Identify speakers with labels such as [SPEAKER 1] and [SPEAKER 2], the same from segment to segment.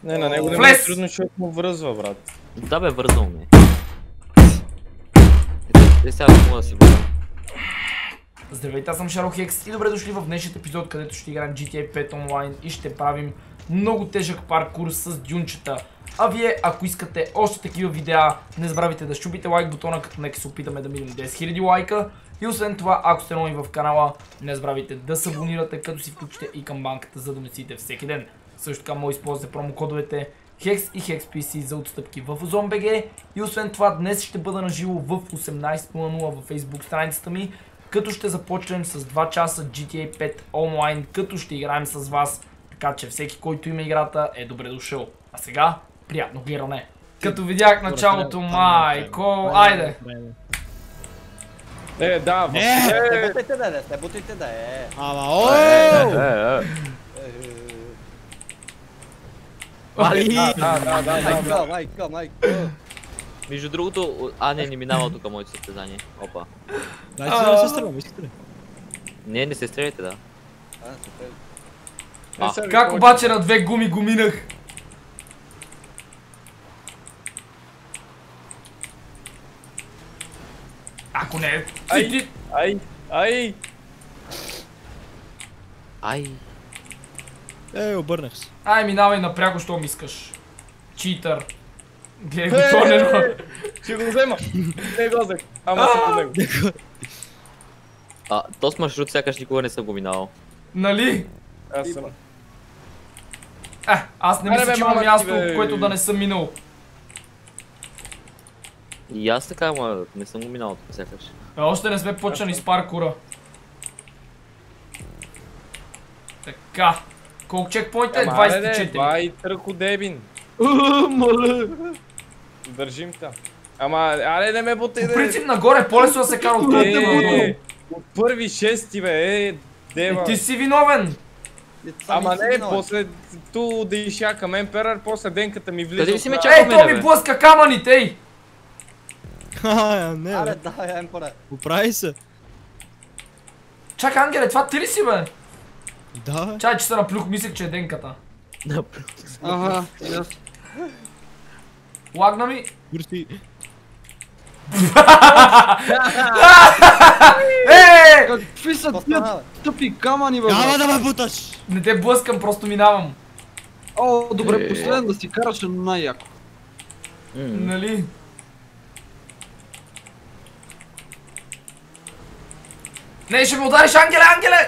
[SPEAKER 1] Не, на него не е трудно, защото му връзва, брат.
[SPEAKER 2] Да бе, вързал ми. Сега мога да си бъда.
[SPEAKER 3] Здравейте, аз съм Шарлохекс и добре дошли в днешният епизод, където ще играем GTA 5 онлайн и ще правим много тежък паркур с дюнчета. А вие, ако искате още такива видеа, не забравяйте да щупите лайк бутона, като нека се опитаме да минем 10 000 лайка. И освен това, ако сте нови в канала, не забравяйте да се абонирате, като си включите и камбанката, за да ме следите всеки ден. Също така може да използвате промокодовете HEX и HEXPC за отстъпки в Ozon.bg. И освен това, днес ще бъда на живо в 18:00 във Facebook страницата ми, като ще започнем с 2 часа GTA 5 онлайн, като ще играем с вас. Така че всеки, който има играта, е добре дошъл. А сега, приятно гледане. Като видях началото, майко, айде!
[SPEAKER 1] Да,
[SPEAKER 4] Не бутайте да е, не бутайте да е.
[SPEAKER 5] Ама ооо!
[SPEAKER 4] Майко.
[SPEAKER 2] Между другото, не минава тук моето състезание. Опа.
[SPEAKER 5] Дайте да не се стреляме, искате ли?
[SPEAKER 2] Не се стреляйте, да.
[SPEAKER 3] Как обаче на две гуми го минах? Ако не е...
[SPEAKER 2] Ай.
[SPEAKER 5] Обърнах се.
[SPEAKER 3] Ай, минавай напряко, щом искаш. Читър. Гледай го тонено.
[SPEAKER 1] Ще го взема. Не го взех. Ама съм по него.
[SPEAKER 2] Този маршрут сякаш никога не съм го минавал.
[SPEAKER 3] Нали?
[SPEAKER 1] Аз съм.
[SPEAKER 3] Аз не мисля, че има място, в което да не съм минал.
[SPEAKER 2] И аз така, ама не съм го минал тук сякаш.
[SPEAKER 3] Още не сме почнали с паркура. Така. Колко чекпоинта е? 24.
[SPEAKER 1] Бай, тръходебин. Държим та. Ама, аре не ме бутай.
[SPEAKER 3] По принцип нагоре по-лесно да се кара от толкова.
[SPEAKER 1] От първи шести бе, дева.
[SPEAKER 3] Ти си виновен.
[SPEAKER 1] Ама не, после ту да изчакам Емперър, после денката ми влиза.
[SPEAKER 2] Къде си ме чакал?
[SPEAKER 3] Ей, то ми блъска камъните, ей!
[SPEAKER 5] Не,
[SPEAKER 4] Аре,
[SPEAKER 5] бе.
[SPEAKER 4] да, Емперър.
[SPEAKER 5] Оправи се.
[SPEAKER 3] Чакай, Ангеле, това ти ли си, бе?
[SPEAKER 5] Да.
[SPEAKER 3] Чай, че се наплюх, мислех, че е денката.
[SPEAKER 4] Ага,
[SPEAKER 3] Лагна ми.
[SPEAKER 5] Курси.
[SPEAKER 6] Какви са тия тъпи камъни, бе?
[SPEAKER 5] Няма да ме буташ!
[SPEAKER 3] Не те блъскам, просто минавам.
[SPEAKER 6] О, добре, последен да си караш е най-яко.
[SPEAKER 3] Нали? Не, ще ме удариш, Ангеле, Ангеле!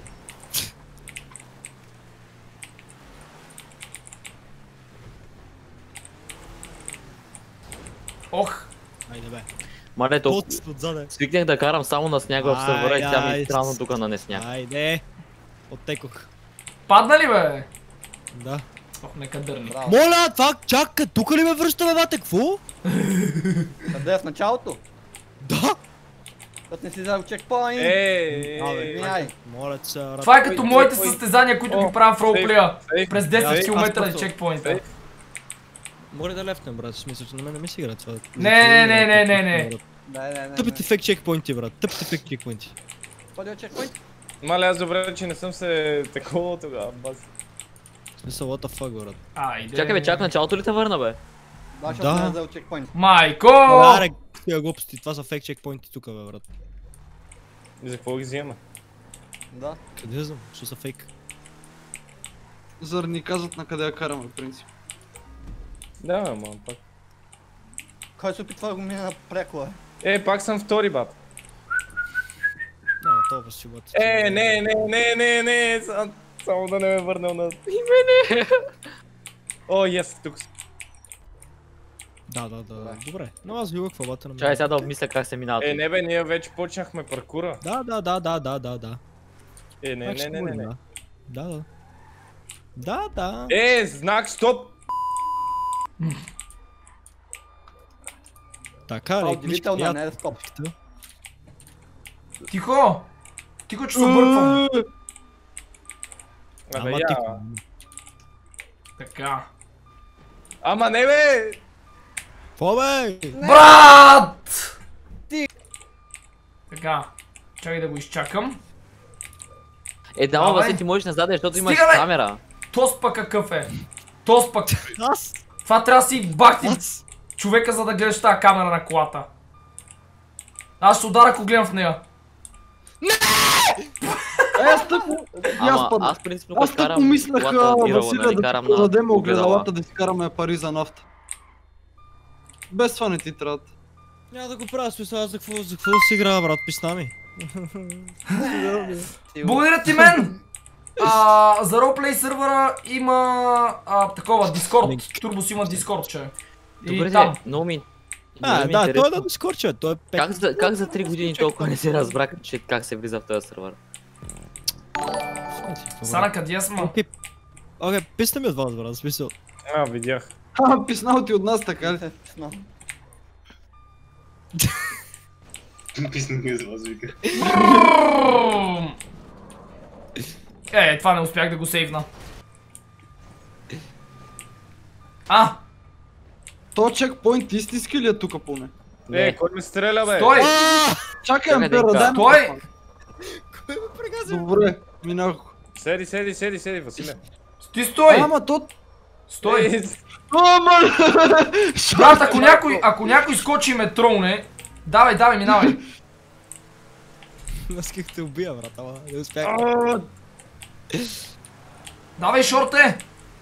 [SPEAKER 3] Ох!
[SPEAKER 5] Айде бе.
[SPEAKER 2] Мале, толкова
[SPEAKER 5] Поцит отзаде.
[SPEAKER 2] свикнах да карам само на сняга в сървъра и сега ми е странно тук на несняг.
[SPEAKER 5] Айде. Оттекох.
[SPEAKER 3] Падна ли, бе?
[SPEAKER 5] Да.
[SPEAKER 3] Ох, нека дърни.
[SPEAKER 5] Моля, това чакай, тук ли ме връща, бе, бате, какво?
[SPEAKER 4] Къде е в началото?
[SPEAKER 5] Да.
[SPEAKER 4] Като не си взел чекпоинт.
[SPEAKER 5] Абе, моля те се, брат.
[SPEAKER 3] Това е като моите състезания, които ги правя в ролплея.
[SPEAKER 1] сейф,
[SPEAKER 3] През 10
[SPEAKER 5] сейф.
[SPEAKER 3] км
[SPEAKER 5] Аз
[SPEAKER 3] на чекпоинта.
[SPEAKER 5] Мога да лефнем, брат, в смисъл, че на мен не ми се игра това.
[SPEAKER 3] Не.
[SPEAKER 5] Тъпите фейк чекпоинти, брат, тъпите фейк чекпоинти.
[SPEAKER 4] Ходил чекпоинт?
[SPEAKER 1] Мале, аз добре, че не съм се такова тогава, бас.
[SPEAKER 5] В смисъл, what the fuck, брат.
[SPEAKER 3] Айде.
[SPEAKER 2] Чакай бе, чак началото ли те върна бе?
[SPEAKER 4] Да, защото не е взел чекпоинт.
[SPEAKER 3] Майко!
[SPEAKER 5] Аре, тия глупости, това са фейк чекпоинти тук, бе, брат.
[SPEAKER 1] За какво ги взема?
[SPEAKER 4] Да.
[SPEAKER 5] Къде знам, що са фейк?
[SPEAKER 6] Заради ни казват на къде я караме, в принцип.
[SPEAKER 1] Да, ама пак.
[SPEAKER 4] Кой се опитва да го мине напряко, е?
[SPEAKER 1] Пак съм втори, бат.
[SPEAKER 5] Не, това си бат.
[SPEAKER 1] Не, само да не ме върнал на... И мене! О, ес, тук си.
[SPEAKER 5] Да, добре. Но аз ви лъква бата на мен.
[SPEAKER 2] Чакай сега да обмисля как се минава.
[SPEAKER 1] Не бе, ние вече почнахме паркура.
[SPEAKER 5] Да.
[SPEAKER 1] Не.
[SPEAKER 5] Да.
[SPEAKER 1] Знак, стоп!
[SPEAKER 5] Така, ли,
[SPEAKER 4] Удивително, не е стоп.
[SPEAKER 3] Тихо! Тихо, че се обърквам.
[SPEAKER 1] Абе,
[SPEAKER 5] Ама
[SPEAKER 1] я.
[SPEAKER 5] тихо.
[SPEAKER 3] Така.
[SPEAKER 1] Ама не бе!
[SPEAKER 5] Какво бе?
[SPEAKER 3] Брат! Така. Чакай да го изчакам.
[SPEAKER 2] Да, ама Васи, ти можеш назад, защото имаш
[SPEAKER 3] Стига, бе!
[SPEAKER 2] камера.
[SPEAKER 3] Тост пък какъв е? Тост пък.
[SPEAKER 5] Аз?
[SPEAKER 3] Това трябва да си бахти човека, за да гледаш тази камера на колата. Аз ще удара, ако гледам в нея.
[SPEAKER 6] Аз тъпо...
[SPEAKER 2] Ама аз принципно
[SPEAKER 6] Аз
[SPEAKER 2] като
[SPEAKER 6] тъпо
[SPEAKER 2] карам
[SPEAKER 6] мислех,
[SPEAKER 2] колата Ирала,
[SPEAKER 6] Василия,
[SPEAKER 2] нали,
[SPEAKER 6] да
[SPEAKER 2] карам
[SPEAKER 6] ти
[SPEAKER 2] на
[SPEAKER 6] дадем
[SPEAKER 2] огледала.
[SPEAKER 6] огледалата да си караме пари за нафта. Без това не ти трябва.
[SPEAKER 5] Няма да го правя, смисъл, аз за какво да си играя, брат, пи с нами.
[SPEAKER 3] Благодаря ти, мен! За Roleplay сървъра има такова, Discord. Турбос има Discord, че.
[SPEAKER 2] Добре,
[SPEAKER 3] И там.
[SPEAKER 2] много ми
[SPEAKER 5] Да, той е на Discord, че той е пек.
[SPEAKER 2] Как за 3 години толкова не се разбраха, че как се влиза в този сервер?
[SPEAKER 3] Сана, къде сме?
[SPEAKER 5] Окей, писна ми от вас, брат, смисъл.
[SPEAKER 1] Видях.
[SPEAKER 6] Писнал ти от нас, така ли?
[SPEAKER 4] Писнал.
[SPEAKER 7] Писна ми из вас, вика.
[SPEAKER 3] Това не успях да го сейвна.
[SPEAKER 6] То чекпоинт истински ли е тука поне?
[SPEAKER 1] Кой ме стреля, бе?
[SPEAKER 3] Стой!
[SPEAKER 6] Чакай,
[SPEAKER 2] Чакай,
[SPEAKER 6] Ампера,
[SPEAKER 2] дека.
[SPEAKER 6] дай
[SPEAKER 3] Стой!
[SPEAKER 6] Добре, минах.
[SPEAKER 1] Седи, Василе.
[SPEAKER 3] Стой!
[SPEAKER 6] Ама то...
[SPEAKER 3] Стой!
[SPEAKER 6] Ама!
[SPEAKER 3] Брат, ако някой скочи и ме троуне, давай, минавай.
[SPEAKER 5] Аз как те убия, брат, ама не успях.
[SPEAKER 3] Давай, шорте!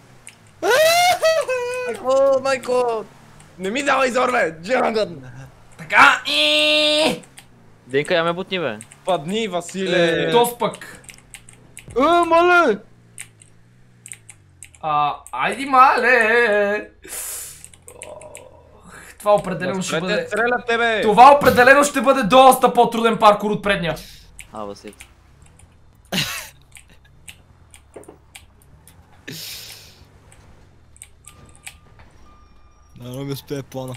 [SPEAKER 1] Майко! Не ми давай зор, бе! Джангън!
[SPEAKER 3] Така,
[SPEAKER 2] Денка, я ме бутни, бе.
[SPEAKER 1] Падни, Василе!
[SPEAKER 3] Тост пък.
[SPEAKER 6] Мале!
[SPEAKER 3] Айди, мале! Това определено ще
[SPEAKER 1] Те
[SPEAKER 3] бъде...
[SPEAKER 1] стрелят тебе!
[SPEAKER 3] Това определено ще бъде доста по-труден паркур от предния.
[SPEAKER 2] Васил.
[SPEAKER 5] Да, не ми успее плана.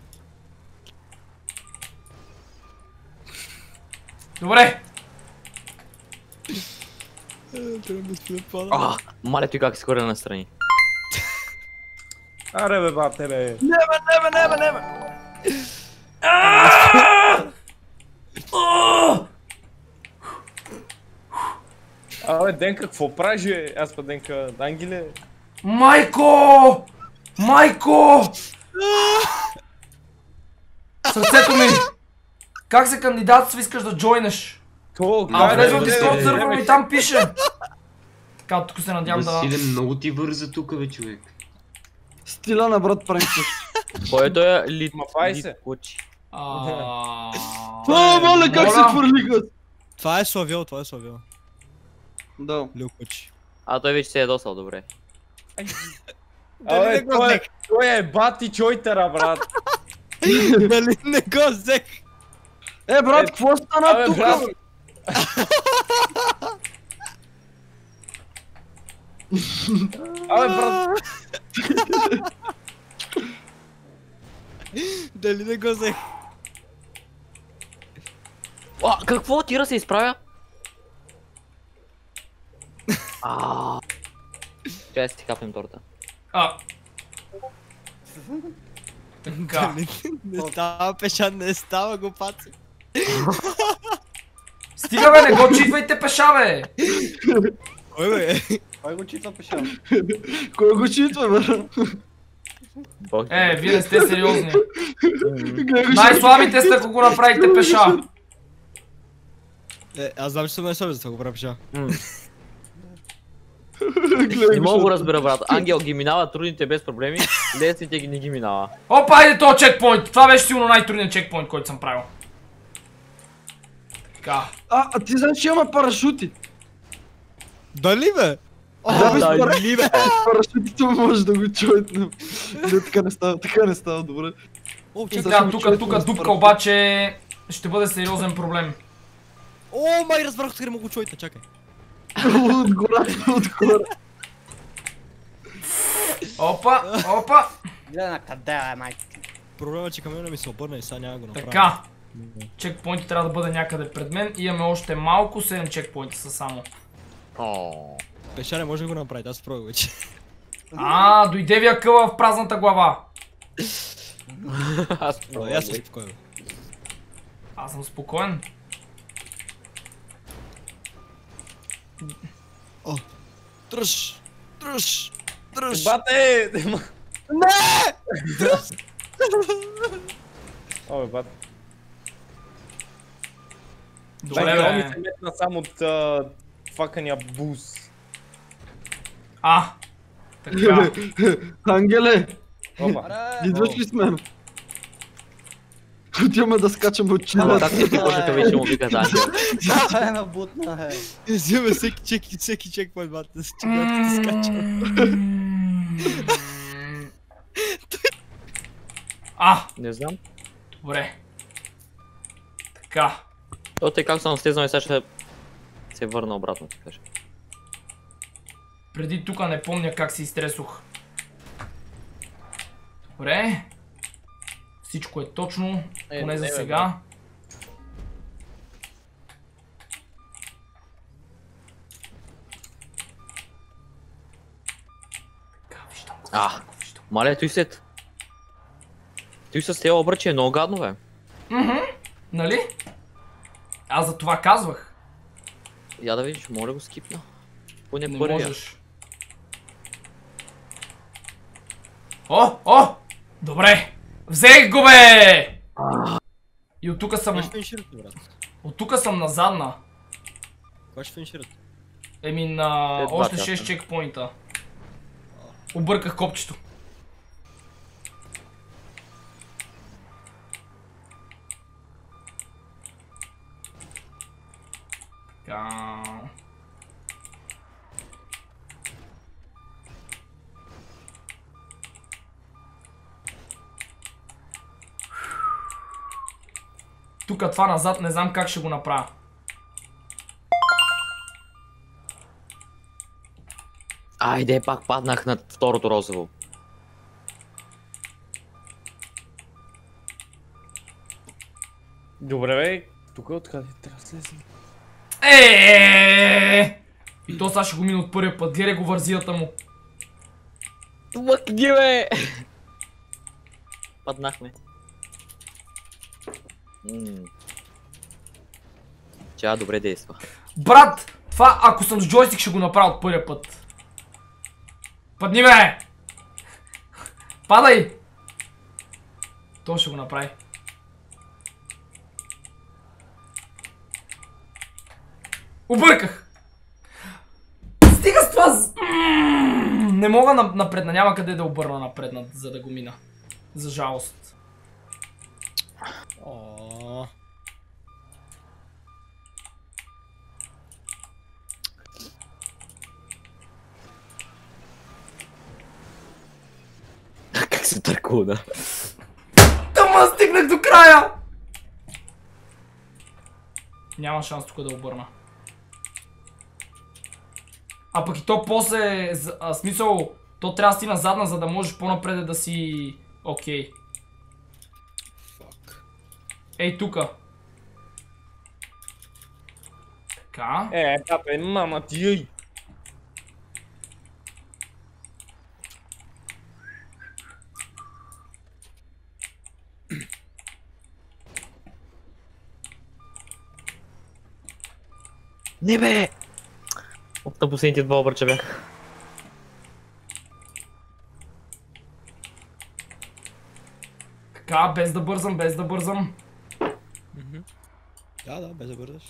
[SPEAKER 3] Добре.
[SPEAKER 5] Трябва да ми успее плана.
[SPEAKER 2] Маля ти как си скоро настрани.
[SPEAKER 1] Аре, бе, бате, бе!
[SPEAKER 6] Небе!
[SPEAKER 1] Абе, Денка, какво правиш, бе? Аз па Денка, Ангеле?
[SPEAKER 3] Майко! Сърцето ми! Как се кандидатства, искаш да джойнеш? Влез в Discord сервера и там пише. Така, тук се надявам да...
[SPEAKER 7] Василе, много ти върза тука, бе, човек.
[SPEAKER 6] Стила на брат правим също.
[SPEAKER 2] Кой е той лит?
[SPEAKER 1] Мапай се.
[SPEAKER 2] Кучи.
[SPEAKER 6] Мале, как се хвърлиха?
[SPEAKER 5] Това е Славил.
[SPEAKER 6] Да.
[SPEAKER 5] Люкочи.
[SPEAKER 2] Той вече се е досал, добре.
[SPEAKER 1] Абе, той е бати чойтера, брат!
[SPEAKER 5] Дали не го взех?
[SPEAKER 6] Брат, какво стана тук?
[SPEAKER 1] брат! Брат!
[SPEAKER 5] Дали не го взех?
[SPEAKER 2] Какво? Тира се изправя? Чай да си капнем торта.
[SPEAKER 3] Така.
[SPEAKER 5] Не става, Пешан, не става, го паци.
[SPEAKER 3] Стига, бе, не го читвайте, пеша, бе!
[SPEAKER 5] Кой, бе?
[SPEAKER 4] Кой го читва пешал?
[SPEAKER 6] Кой го читва, бе?
[SPEAKER 3] Вие не сте сериозни. Най-слабите сте, ако го направите пеша.
[SPEAKER 5] Аз знам, че съм най-слаби, за това го правя Пешан.
[SPEAKER 2] Не мога го разбера, брат. Ангел ги минава трудните без проблеми, лесните ги не ги минава.
[SPEAKER 3] Опа, айде този чекпоинт! Това беше сигурно най-трудният чекпоинт, който съм правил. Така.
[SPEAKER 6] Ти знаеш, че има парашути.
[SPEAKER 5] Дали, бе?
[SPEAKER 2] Дали, бе?
[SPEAKER 6] Парашутите може да го чуетнем. Не, така не става, добре.
[SPEAKER 3] Тук дупка обаче ще бъде сериозен проблем.
[SPEAKER 5] Май, разбрах, откъде му го чуете, чакай.
[SPEAKER 6] Отгоре.
[SPEAKER 3] Опа!
[SPEAKER 4] Гледай на къде е, майка.
[SPEAKER 5] Проблема е, че камиона ми се обърна и сега няма го направя.
[SPEAKER 3] Така. Чекпоинт трябва да бъде някъде пред мен. Имаме още малко, 7 чекпоинта са само.
[SPEAKER 5] Пешане може да го направи, аз пробвам вече.
[SPEAKER 3] Дойде ви акъла в празната глава.
[SPEAKER 5] Аз съм спокоен.
[SPEAKER 3] Аз съм спокоен.
[SPEAKER 5] Тръж! Труш!
[SPEAKER 1] Бате!
[SPEAKER 5] Не!
[SPEAKER 1] О, бе, бат.
[SPEAKER 3] Добре,
[SPEAKER 1] Дай, ми
[SPEAKER 3] бе.
[SPEAKER 1] се метна само от факания буз.
[SPEAKER 3] Така.
[SPEAKER 6] Ангеле,
[SPEAKER 1] Опа.
[SPEAKER 6] идваш ли с мен? Отиваме да скачаме от
[SPEAKER 2] Ама
[SPEAKER 6] чината.
[SPEAKER 2] как ти почнаха вече му викат Ангел?
[SPEAKER 4] Това ме бутна, е.
[SPEAKER 5] Взимаме всеки чекпоинт, бат, да се чекат, да скача.
[SPEAKER 2] Не знам.
[SPEAKER 3] Добре. Така.
[SPEAKER 2] То тъй как съм слезнал и сега ще се върна обратно, ти кажа.
[SPEAKER 3] Преди тука не помня как се изтресох. Добре. Всичко е точно, поне за сега. Така, виждам го.
[SPEAKER 2] Мале, той сет. Той с тези обръчи е много гадно, бе.
[SPEAKER 3] Нали? Аз за това казвах.
[SPEAKER 2] Я да видиш, моля го скипна. Поне
[SPEAKER 3] Не
[SPEAKER 2] първия.
[SPEAKER 3] можеш. О! Добре! Взех го, бе! И от тука съм...
[SPEAKER 5] Кой ще финиширате, брат?
[SPEAKER 3] От тука съм на задна.
[SPEAKER 5] Кой ще финиширате?
[SPEAKER 3] Еми на
[SPEAKER 2] Едва
[SPEAKER 3] още
[SPEAKER 2] часа.
[SPEAKER 3] 6 чекпоинта. Обърках копчето. Така. Тук това назад не знам как ще го направя.
[SPEAKER 2] Айде, пак паднах на второто розово.
[SPEAKER 1] Добре, бе. Тук откъде трябва да слезем?
[SPEAKER 3] И то сега ще го мина от първия път. Гледай го вързията му.
[SPEAKER 2] Мъкни, бе! Паднахме. Тя добре действа.
[SPEAKER 3] Брат, това ако съм с джойстик ще го направя от първия път. Падни, бе! Падай! То ще го направи. Обърках! Стига с това! Не мога напредна, няма къде да обърна напредна, за да го мина. За жалост.
[SPEAKER 5] О.
[SPEAKER 2] Как се търкуна?
[SPEAKER 3] Тама стигнах до края! Няма шанс тук да обърна. А пък и то после, смисъл, то трябва да стигна задна, за да можеш по-напред да си окей. Ей тука. Така.
[SPEAKER 1] Бате, мама ти, ей!
[SPEAKER 2] Не, бе! От на последните два обръча бях.
[SPEAKER 3] Така, без да бързам, без да бързам.
[SPEAKER 5] Да, без да бързаш.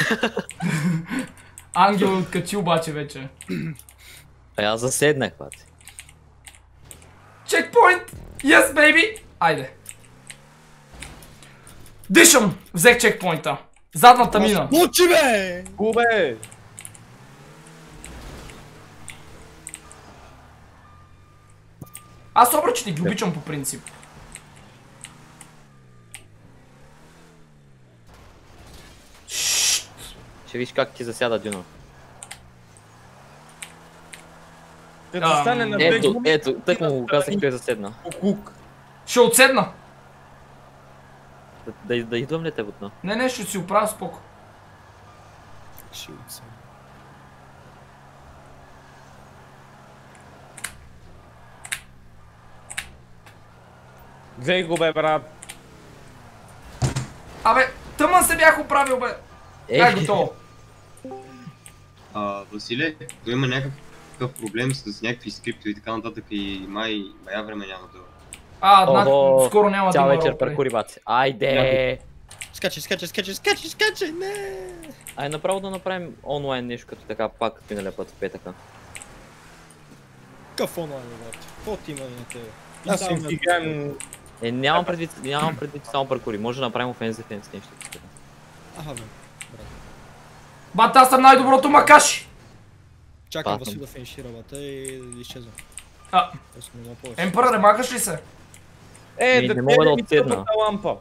[SPEAKER 3] Ангел е откачи обаче вече.
[SPEAKER 2] А аз заседнах, пати.
[SPEAKER 3] Чекпоинт! Yes, baby! Айде. Дишам! Взех чекпоинта. Задната мина.
[SPEAKER 5] Лучи, бе!
[SPEAKER 1] Губе!
[SPEAKER 3] Аз обръчите ги обичам по принцип.
[SPEAKER 2] Ще виж как ти засяда Дюно.
[SPEAKER 1] Като стане на две губи,
[SPEAKER 2] Ето, тък му го казах, че е заседна.
[SPEAKER 1] кук.
[SPEAKER 3] Ще отседна.
[SPEAKER 2] Да идвам ли те бутна?
[SPEAKER 3] Не, ще си оправя споко.
[SPEAKER 5] Шилца.
[SPEAKER 1] Гледай го, бе, брат.
[SPEAKER 3] Абе, тъмън се бях оправил, бе. Как готово?
[SPEAKER 7] Василе, той има някакъв такъв проблем с някакви скрипти и така нататък и мая време няма да...
[SPEAKER 2] Охо,
[SPEAKER 3] скоро няма да
[SPEAKER 2] цял
[SPEAKER 3] има
[SPEAKER 2] вечер
[SPEAKER 3] ролплей.
[SPEAKER 2] паркури, баци. Айде!
[SPEAKER 5] Скачай, не!
[SPEAKER 2] Ай, направо да направим онлайн нещо като така, пак като миналия път в петъка.
[SPEAKER 5] Какъв онлайн, брат? Какво ти има на тебе?
[SPEAKER 1] Аз си играем...
[SPEAKER 2] Нямам предвид само паркури, може да направим offense defense нещо.
[SPEAKER 5] Аха, бе.
[SPEAKER 3] Бат, аз съм най-доброто макаши!
[SPEAKER 5] Чакам
[SPEAKER 2] Патна.
[SPEAKER 5] Васил да финишира бата и да изчезвам.
[SPEAKER 3] А,
[SPEAKER 5] Просто не мога повече.
[SPEAKER 3] Емпъра, не макаш ли се?
[SPEAKER 2] Не мога да отседна.
[SPEAKER 1] тъпата лампа.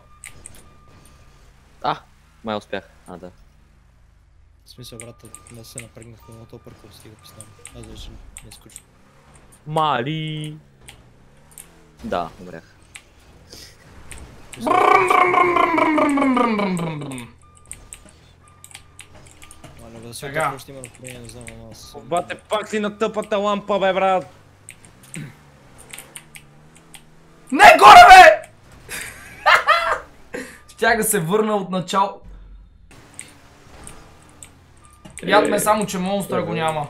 [SPEAKER 2] Май успях. Да.
[SPEAKER 5] В смисъл, брат, да се напрегнах на този паркур, стига писнам. Аз вече не скучно.
[SPEAKER 2] Мали! Да, умрях.
[SPEAKER 5] Маля, да се
[SPEAKER 3] Сега.
[SPEAKER 5] отдохвам, ще има напрежение, не знам, ама аз...
[SPEAKER 1] Бате, пак си на тъпата лампа, бе, брат.
[SPEAKER 3] Не, горе, бе! Щях да се върна от начало. Яд ме само, че монстъра го няма.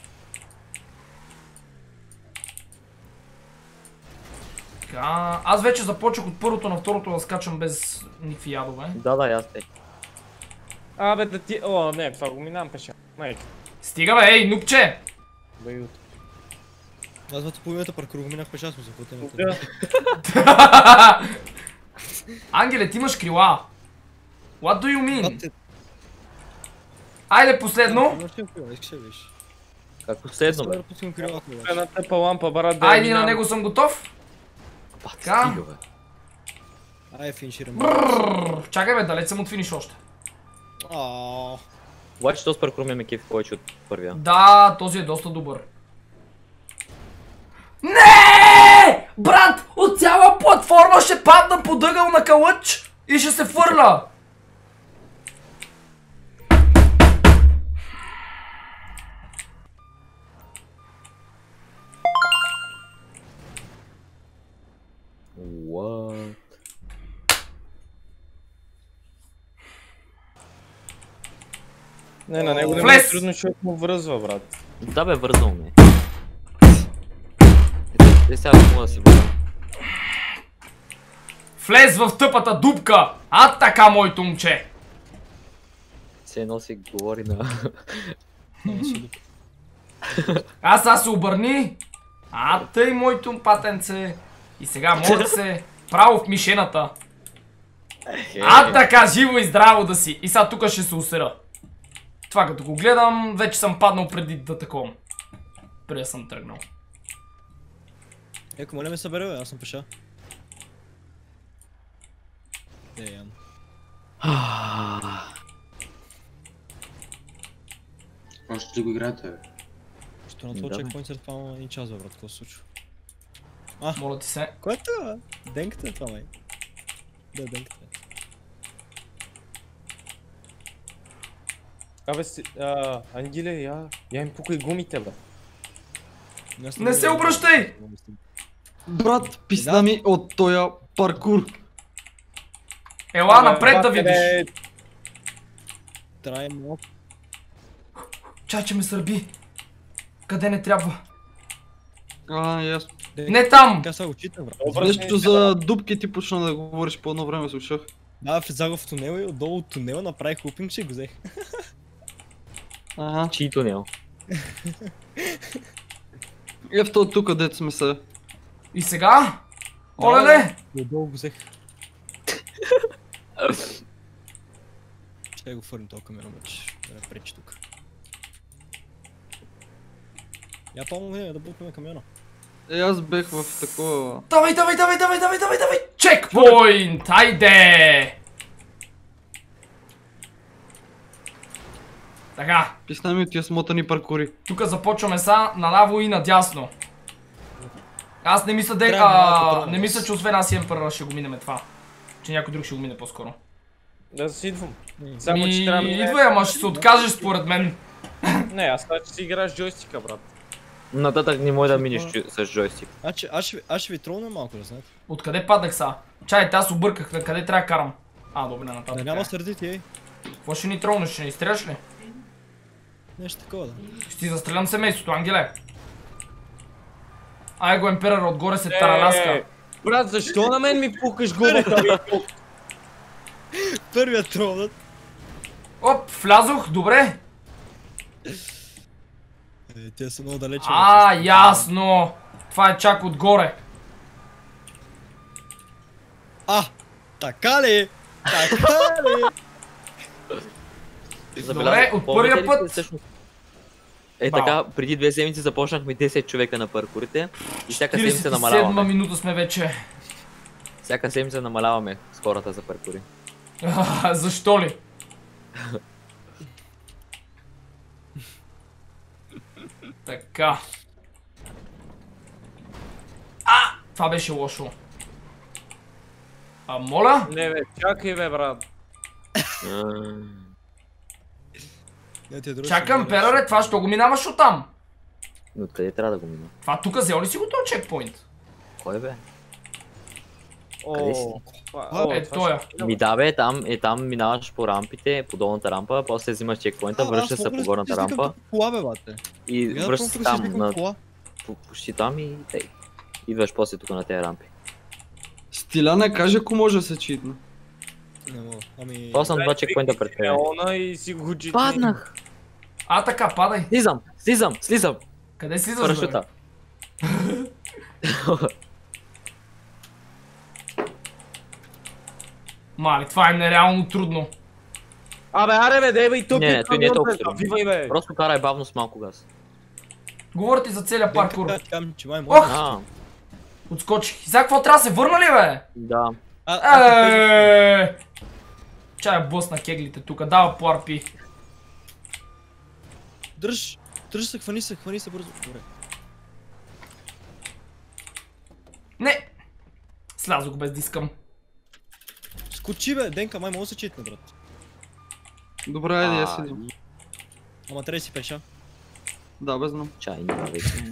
[SPEAKER 3] Така, аз вече започнах от първото на второто да скачам без никакви ядове.
[SPEAKER 2] Да, аз те.
[SPEAKER 1] Абе, да ти... О, не, това го минавам пеша. Майка.
[SPEAKER 3] Стига, бе, ей, нупче!
[SPEAKER 1] Бают.
[SPEAKER 5] Аз вътре половината паркур го минах пеша, съм се платен.
[SPEAKER 1] Да.
[SPEAKER 3] Ангеле, ти имаш крила. What do you mean? Айде, последно.
[SPEAKER 5] Искаш да виж.
[SPEAKER 2] Как последно, бе?
[SPEAKER 5] Пускам крилата, бе.
[SPEAKER 1] Една тъпа лампа, брат, да
[SPEAKER 3] Айде, на него съм готов. Така.
[SPEAKER 2] Стига, бе.
[SPEAKER 5] Ай, финиширам.
[SPEAKER 3] Брррр, чакай, бе, далеч съм от финиш още.
[SPEAKER 5] Аааа.
[SPEAKER 2] Обаче този паркур ме кефи повече от първия.
[SPEAKER 3] Да, този е доста добър. Не! Брат, от цяла платформа ще падна под ъгъл на калъч и ще се фърля.
[SPEAKER 2] What?
[SPEAKER 1] Не, на него не
[SPEAKER 3] Влез!
[SPEAKER 1] е трудно, защото му връзва, брат.
[SPEAKER 2] Да, бе, вързал ме. Сега мога да си върна.
[SPEAKER 3] Влез в тъпата дупка! А така, моето момче!
[SPEAKER 2] Все едно си говори на...
[SPEAKER 3] Аз се обърни! А тъй, моето патенце! И сега може се право в мишената. А така, живо и здраво да си! И сега тук ще се усера. Това като го гледам, вече съм паднал преди да таковам. Преди да съм тръгнал.
[SPEAKER 5] Еко, моля ме събере, бе, аз съм пеша. Ян.
[SPEAKER 7] Още да го играете, бе.
[SPEAKER 5] Що на този чекпоинт след това един час, бе, брат, какво се случва?
[SPEAKER 3] Моля ти се.
[SPEAKER 5] Кое е това? Денката е това, май. Да, денката е.
[SPEAKER 1] Абе, Ангеле, я им пукай гумите, бе.
[SPEAKER 3] Не се обръщай!
[SPEAKER 6] Брат, писна ми от тоя паркур.
[SPEAKER 3] Ела напред да видиш.
[SPEAKER 5] Трай малко.
[SPEAKER 3] Чаче ме сърби. Къде не трябва?
[SPEAKER 6] Ясно.
[SPEAKER 3] Не там!
[SPEAKER 5] Така сега го читам, брат.
[SPEAKER 6] Нещо за дупки ти почна да говориш по едно време, слушах.
[SPEAKER 5] Да, влезах в тунела и отдолу от тунела направих лупинг, че го взех.
[SPEAKER 6] Ага.
[SPEAKER 2] Чий тунел?
[SPEAKER 6] В този тук, дето сме се.
[SPEAKER 3] И сега? Олеле!
[SPEAKER 5] И отдолу го взех. Ще го фърнем този камера, обаче. Да не пречи тук. Я помогне да бутнем камиона.
[SPEAKER 6] Аз бех в такова...
[SPEAKER 3] Давай! Чекпоинт! Айде! Така,
[SPEAKER 6] Писна ми от тия смотани паркури.
[SPEAKER 3] тук започваме са наляво и надясно. Аз не мисля, не мисля, че освен аз и Емпърър ще го минеме това. Че някой друг ще го мине по-скоро.
[SPEAKER 1] Да си идвам. Само, че трябва да мине...
[SPEAKER 3] Идвай, ама ще се откажеш според мен.
[SPEAKER 1] Не, аз това, че си играеш джойстика, брат.
[SPEAKER 2] Нататък не може да минеш с джойстик.
[SPEAKER 5] Аз ще ви тролна малко, да знаете.
[SPEAKER 3] Откъде паднах са? Чайте, аз обърках, къде трябва да карам? Добре, нататък.
[SPEAKER 5] Да няма сърдити, ей.
[SPEAKER 3] Какво ще ни тролнеш? Ще ни изстреляш ли?
[SPEAKER 5] Нещо такова, да.
[SPEAKER 3] Ще ти застрелям семейството, Ангеле. Ай го Емперър, отгоре се таранаска.
[SPEAKER 1] Брат, защо на мен ми пукаш губата?
[SPEAKER 5] Първият тронът.
[SPEAKER 3] Оп, влязох, добре.
[SPEAKER 5] Те са много далече.
[SPEAKER 3] Ясно. Това е чак отгоре.
[SPEAKER 5] Така ли? Така ли?
[SPEAKER 3] Добре, от първия път.
[SPEAKER 2] Така, преди 2 седмици започнахме 10 човека на паркурите и всяка седмица
[SPEAKER 3] 47
[SPEAKER 2] намаляваме.
[SPEAKER 3] минута сме вече.
[SPEAKER 2] Всяка седмица намаляваме с хората за паркури.
[SPEAKER 3] Защо ли? Така. Това беше лошо. Моля?
[SPEAKER 1] Не бе, чакай бе, брат.
[SPEAKER 3] Чакам, Пераре, това що го минаваш оттам?
[SPEAKER 2] Но откъде трябва да го мина?
[SPEAKER 3] Това тук взел ли си го този чекпоинт?
[SPEAKER 2] Кой бе?
[SPEAKER 1] О,
[SPEAKER 3] Тоя.
[SPEAKER 2] Ми да бе, там минаваш по рампите, по долната рампа, после взимаш чекпоинта, връщаш се по горната рампа
[SPEAKER 5] Кола бе, бате.
[SPEAKER 2] и връщаш се там, почти там и тъй. Идваш после тук на тези рампи.
[SPEAKER 6] Стиляне, каже ако може да се читне.
[SPEAKER 5] Не мога, ами...
[SPEAKER 2] Това съм 2 чекпоинта пред тебе.
[SPEAKER 1] И си го читни.
[SPEAKER 2] Паднах!
[SPEAKER 3] Така, падай.
[SPEAKER 2] Слизам!
[SPEAKER 3] Къде слизаш, бе?
[SPEAKER 2] Парашута.
[SPEAKER 3] Мали, това е нереално трудно.
[SPEAKER 1] Аре бе, дей бе и тук.
[SPEAKER 2] Не, той не е толкова трудно.
[SPEAKER 1] Вивай бе.
[SPEAKER 2] Просто карай бавно с малко газ.
[SPEAKER 3] Говоря ти за целия паркур.
[SPEAKER 5] Че май може.
[SPEAKER 3] Ох! Отскочих. И сега какво трябва да се върна ли, бе?
[SPEAKER 2] Да.
[SPEAKER 3] Чая блъсна кеглите тука, дава по арпи.
[SPEAKER 5] Дръж се, хвани се бързо. Добре.
[SPEAKER 3] Не! Слязох без дискам.
[SPEAKER 5] Скочи бе, Денка, май може да се читне, брат.
[SPEAKER 6] Добре, айде, я седим.
[SPEAKER 5] Ама трябва да си пеша.
[SPEAKER 6] Да, бе, знам.
[SPEAKER 2] Чай, няма вече.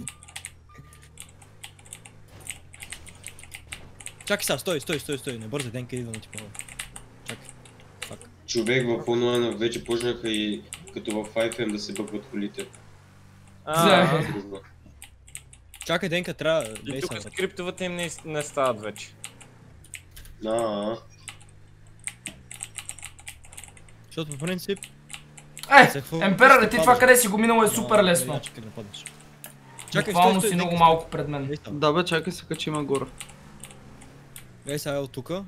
[SPEAKER 5] Чакай сега, стой, не бързай, Денка идва на ти помага. Чакай.
[SPEAKER 7] Човек в онлайна вече почнаха и като в 5M да се бъгват колите.
[SPEAKER 5] Чакай, Денка, трябва...
[SPEAKER 1] И тук скриптовете им не стават вече.
[SPEAKER 5] Защото по принцип...
[SPEAKER 3] Емперър, ти това къде си го минало е супер лесно.
[SPEAKER 5] Чакай,
[SPEAKER 3] буквално си много малко пред мен.
[SPEAKER 6] Да бе, чакай се качим горе.
[SPEAKER 5] Ей сега, ел тука.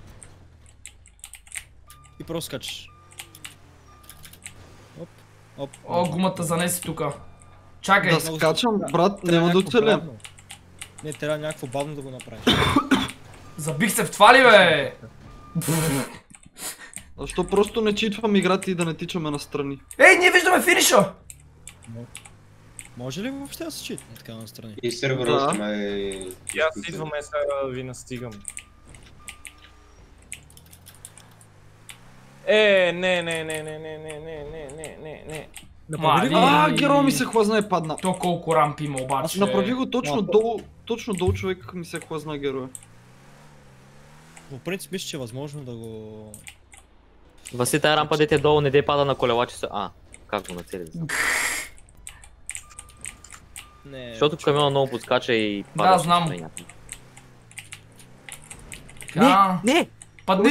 [SPEAKER 5] И просто скачаш. Оп.
[SPEAKER 3] О, гумата занеси тука. Чакай.
[SPEAKER 6] Да скачам, брат, няма да оцелем.
[SPEAKER 5] Не, трябва някакво бавно да го направиш.
[SPEAKER 3] Забих се в това ли, бе?
[SPEAKER 6] Защо просто не читвам играта и да не тичаме настрани?
[SPEAKER 3] Ей, ние виждаме финиша!
[SPEAKER 5] Може ли въобще да се читне така настрани?
[SPEAKER 7] И сервера още май...
[SPEAKER 1] И аз идваме сега да ви настигам. Не.
[SPEAKER 6] Герой ми се хлъзна и падна.
[SPEAKER 3] То колко рампи има обаче.
[SPEAKER 6] Аз направи го точно долу човек ми се хлъзна героя.
[SPEAKER 5] В принцип мисля, че е възможно да го...
[SPEAKER 2] Васи, тая рампа дете долу, не дей пада на колелачи са... как го нацели?
[SPEAKER 5] Не...
[SPEAKER 2] Защото камиона много подскача и пада.
[SPEAKER 3] Да, знам.
[SPEAKER 2] Не!
[SPEAKER 3] Падни!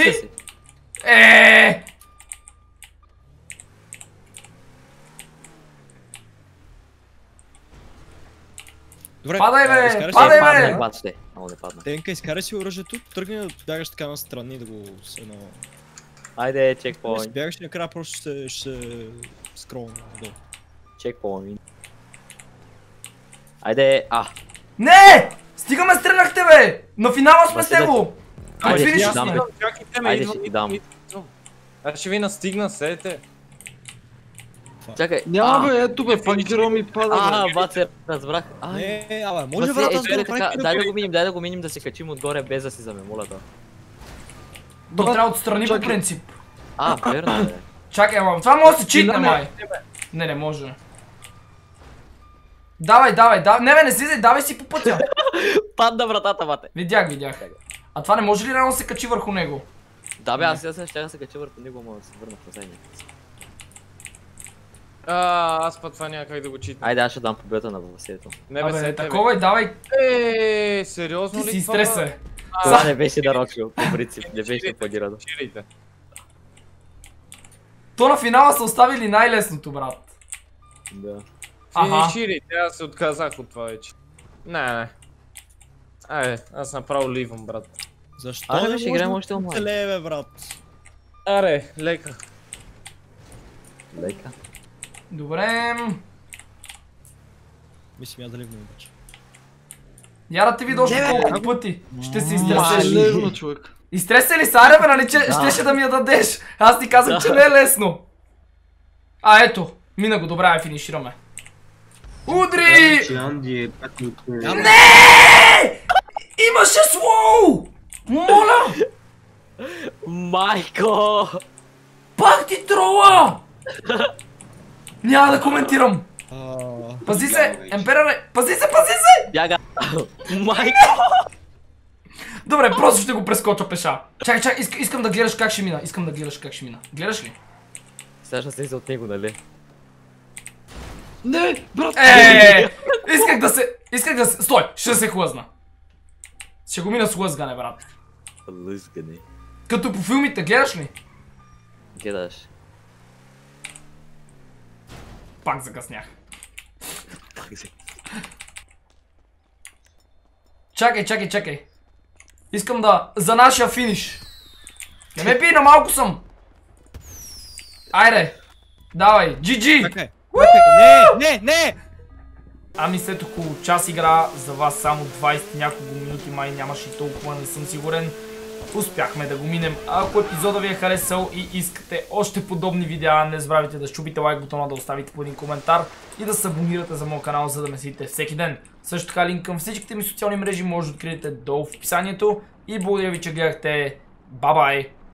[SPEAKER 5] Добре,
[SPEAKER 3] падай бе!
[SPEAKER 2] Падай бе! Много не падна.
[SPEAKER 5] Денка, изкарай си оръжието, тръгни да бягаш така настрани и да го...
[SPEAKER 2] Айде,
[SPEAKER 5] Не
[SPEAKER 2] чекпоинт.
[SPEAKER 5] бягаш и накрая просто ще се скролна надолу.
[SPEAKER 2] Чекпоинт. Айде,
[SPEAKER 3] Не! Стига ме стрелахте, бе! На финала сме с него!
[SPEAKER 2] Айде,
[SPEAKER 3] финиша
[SPEAKER 2] ще дам,
[SPEAKER 3] сме!
[SPEAKER 1] Чакайте ме,
[SPEAKER 2] Айде, ще ти дам.
[SPEAKER 1] Аз ще ви настигна, седете.
[SPEAKER 2] Чакай.
[SPEAKER 6] Няма бе, ето бе, пак герой ми пада бе.
[SPEAKER 2] Бат, разбрах.
[SPEAKER 5] Не, може брат, аз да направим
[SPEAKER 2] дай да го минем да се качим отгоре без да си заме, моля да.
[SPEAKER 3] То трябва отстрани по принцип.
[SPEAKER 2] Верно бе.
[SPEAKER 3] Чакай, ама това може да се читне, май. Не може. Давай. Не бе, не слизай, давай си по пътя.
[SPEAKER 2] Падна вратата, бате.
[SPEAKER 3] Видях. А това не може ли реално да се качи върху него?
[SPEAKER 2] Да бе, аз сега ще се кача върху него, мога да се върна в задния.
[SPEAKER 1] Аз път това няма как да го читам.
[SPEAKER 2] Айде, аз ще дам победа на Василето.
[SPEAKER 1] Не бе,
[SPEAKER 3] Абе,
[SPEAKER 1] сете, бе.
[SPEAKER 3] такова и давай,
[SPEAKER 1] Сериозно
[SPEAKER 3] ти
[SPEAKER 1] ли
[SPEAKER 3] си
[SPEAKER 1] това?
[SPEAKER 3] стреса.
[SPEAKER 2] Това не беше нарочно, по принцип, не беше планирано.
[SPEAKER 1] Чирайте.
[SPEAKER 3] То на финала са оставили най-лесното, брат.
[SPEAKER 2] Да.
[SPEAKER 3] Аха.
[SPEAKER 1] Финиширайте, аз се отказах от това вече. Не. Айде, аз направо ливам, брат.
[SPEAKER 5] Защо
[SPEAKER 2] Айде,
[SPEAKER 5] не
[SPEAKER 2] ще
[SPEAKER 5] може
[SPEAKER 2] играем
[SPEAKER 5] да
[SPEAKER 2] още онлайн.
[SPEAKER 5] оцелее, бе, брат?
[SPEAKER 1] Аре, лека.
[SPEAKER 2] Лека.
[SPEAKER 3] Добре.
[SPEAKER 5] Мисля, я да ливна обаче.
[SPEAKER 3] Яра ти види още колко пъти ще се изтресеш.
[SPEAKER 6] Левно, човек.
[SPEAKER 3] Изтреса ли са, аре бе, нали, че щеше да ми я дадеш? Аз ти казах, че не е лесно. Ето, мина го, добре, финишираме. Удри!
[SPEAKER 7] Че Анди е пак
[SPEAKER 3] Не! Имаше слоу! Моля!
[SPEAKER 2] Майко!
[SPEAKER 3] Пак ти трола! Няма да коментирам. Пази се, Емпераре! Пази се!
[SPEAKER 2] Бяга! Майко!
[SPEAKER 3] Добре, просто ще го прескоча пеша. Чакай, искам да гледаш как ще мина. Гледаш ли?
[SPEAKER 2] Сега ще слиза от него, нали?
[SPEAKER 6] Не, брат!
[SPEAKER 3] Исках да се... Стой! Ще се хлъзна. Ще го мина с хлъзгане, брат.
[SPEAKER 2] Лъзгане.
[SPEAKER 3] Като по филмите, гледаш ли?
[SPEAKER 2] Гледаш.
[SPEAKER 3] Пак закъснях. Чакай. Искам да... За нашия финиш. Не ме пий, на малко съм. Айде. Давай, GG!
[SPEAKER 5] Чакай! Не!
[SPEAKER 3] Ами след около час игра, за вас само 20 няколко минути, май нямаше и толкова, не съм сигурен. Успяхме да го минем. Ако епизода ви е харесал и искате още подобни видеа, не забравяйте да щупите лайк бутона, да оставите по един коментар и да се абонирате за моят канал, за да ме следите всеки ден. Също така линк към всичките ми социални мрежи може да откриете долу в описанието и благодаря ви, че гледахте. Бай-бай!